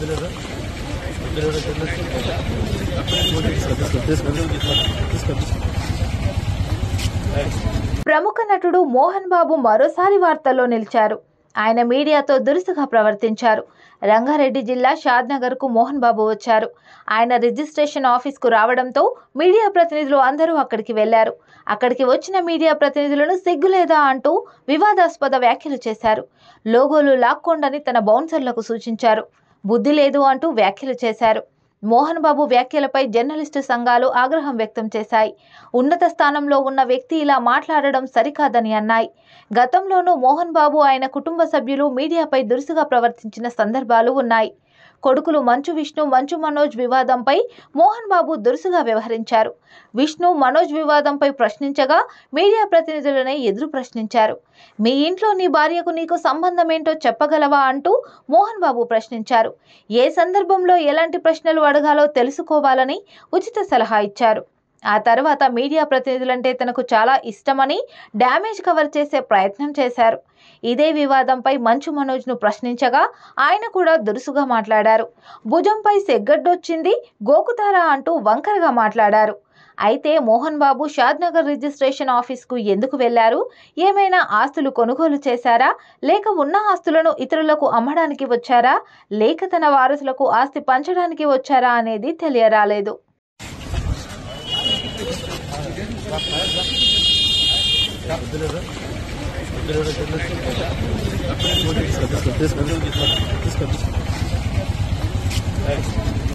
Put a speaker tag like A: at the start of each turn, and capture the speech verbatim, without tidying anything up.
A: ప్రముఖ నటుడు మోహన్ బాబు మరోసారి వార్తల్లో నిలిచారు. ఆయన మీడియాతో దురుసుగా ప్రవర్తించారు. రంగారెడ్డి జిల్లా షాద్నగర్ కు మోహన్ బాబు వచ్చారు. ఆయన రిజిస్ట్రేషన్ ఆఫీస్ కు రావడంతో మీడియా ప్రతినిధులు అందరూ అక్కడికి వెళ్లారు. అక్కడికి వచ్చిన మీడియా ప్రతినిధులను సిగ్గులేదా అంటూ వివాదాస్పద వ్యాఖ్యలు చేశారు. లోగోలు లాక్కోండని తన బౌన్సర్లకు సూచించారు. బుద్ధి లేదు అంటూ వ్యాఖ్యలు చేశారు. మోహన్ బాబు వ్యాఖ్యలపై జర్నలిస్టు సంఘాలు ఆగ్రహం వ్యక్తం చేశాయి. ఉన్నత స్థానంలో ఉన్న వ్యక్తి ఇలా మాట్లాడడం సరికాదని అన్నాయి. గతంలోనూ మోహన్ బాబు ఆయన కుటుంబ సభ్యులు మీడియాపై దురుసుగా ప్రవర్తించిన సందర్భాలు ఉన్నాయి. కొడుకులు మంచు విష్ణు, మంచు మనోజ్ వివాదంపై మోహన్ బాబు దురుసుగా వ్యవహరించారు. విష్ణు, మనోజ్ వివాదంపై ప్రశ్నించగా మీడియా ప్రతినిధులనే ఎదురు ప్రశ్నించారు. మీ ఇంట్లో నీ భార్యకు నీకు సంబంధం ఏంటో చెప్పగలవా అంటూ మోహన్ బాబు ప్రశ్నించారు. ఏ సందర్భంలో ఎలాంటి ప్రశ్నలు అడగాలో తెలుసుకోవాలని ఉచిత సలహా ఇచ్చారు. ఆ తర్వాత మీడియా ప్రతినిధులంటే తనకు చాలా ఇష్టమని డ్యామేజ్ కవర్ చేసే ప్రయత్నం చేశారు. ఇదే వివాదంపై మంచు మనోజ్ను ప్రశ్నించగా ఆయన కూడా దురుసుగా మాట్లాడారు. భుజంపై సెగ్గడ్డొచ్చింది గోకుతారా అంటూ వంకరగా మాట్లాడారు. అయితే మోహన్ బాబు షాద్నగర్ రిజిస్ట్రేషన్ ఆఫీస్కు ఎందుకు వెళ్లారు? ఏమైనా ఆస్తులు కొనుగోలు చేశారా? లేక ఉన్న ఆస్తులను ఇతరులకు అమ్మడానికి వచ్చారా? లేక తన వారసులకు ఆస్తి పంచడానికి వచ్చారా అనేది తెలియరాలేదు.